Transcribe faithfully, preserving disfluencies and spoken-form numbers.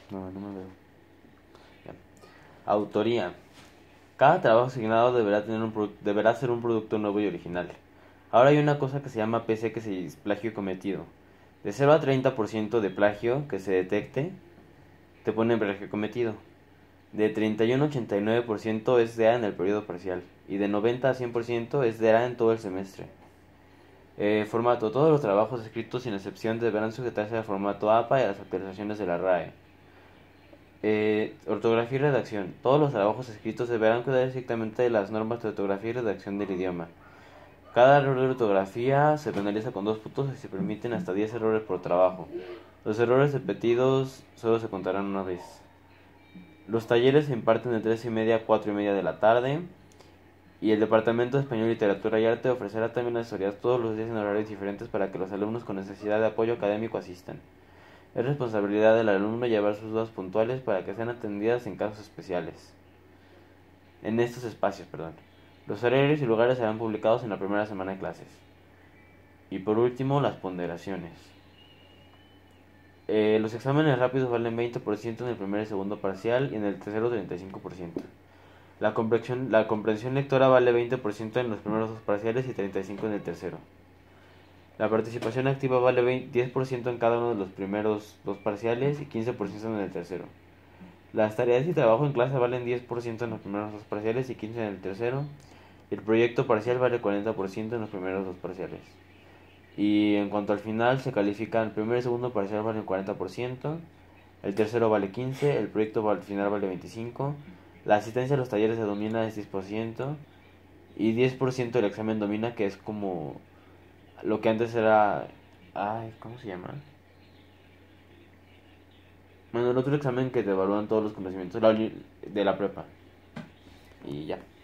No, no me veo. Ya. Autoría. Cada trabajo asignado deberá, tener un produ- deberá ser un producto nuevo y original. Ahora hay una cosa que se llama P C, que se dice plagio cometido. De cero a treinta por ciento de plagio que se detecte, te ponen plagio cometido. De treinta y uno a ochenta y nueve por ciento es D A en el periodo parcial. Y de noventa a cien por ciento es D A en todo el semestre. Eh, formato. Todos los trabajos escritos sin excepción deberán sujetarse al formato A P A y a las actualizaciones de la R A E. Eh, ortografía y redacción. Todos los trabajos escritos deberán cuidar estrictamente de las normas de ortografía y redacción del idioma. Cada error de ortografía se penaliza con dos puntos y se permiten hasta diez errores por trabajo. Los errores repetidos solo se contarán una vez. Los talleres se imparten de tres y media a cuatro y media de la tarde. Y el Departamento de Español, Literatura y Arte ofrecerá también asesorías todos los días en horarios diferentes para que los alumnos con necesidad de apoyo académico asistan. Es responsabilidad del alumno llevar sus dudas puntuales para que sean atendidas en casos especiales. En estos espacios, perdón. Los horarios y lugares serán publicados en la primera semana de clases. Y por último, las ponderaciones. Eh, los exámenes rápidos valen veinte por ciento en el primer y segundo parcial y en el tercero treinta y cinco por ciento. La comprensión, la comprensión lectora vale veinte por ciento en los primeros dos parciales y treinta y cinco por ciento en el tercero. La participación activa vale veinte, diez por ciento en cada uno de los primeros dos parciales y quince por ciento en el tercero. Las tareas y trabajo en clase valen diez por ciento en los primeros dos parciales y quince por ciento en el tercero. El proyecto parcial vale cuarenta por ciento en los primeros dos parciales. Y en cuanto al final, se califican el primer y segundo parcial valen cuarenta por ciento, el tercero vale quince por ciento, el proyecto final vale veinticinco por ciento, la asistencia a los talleres de domina es diez por ciento y diez por ciento del examen domina, que es como lo que antes era... Ay, ¿cómo se llama? Bueno, el otro examen que te evalúan todos los conocimientos de la prepa. Y ya.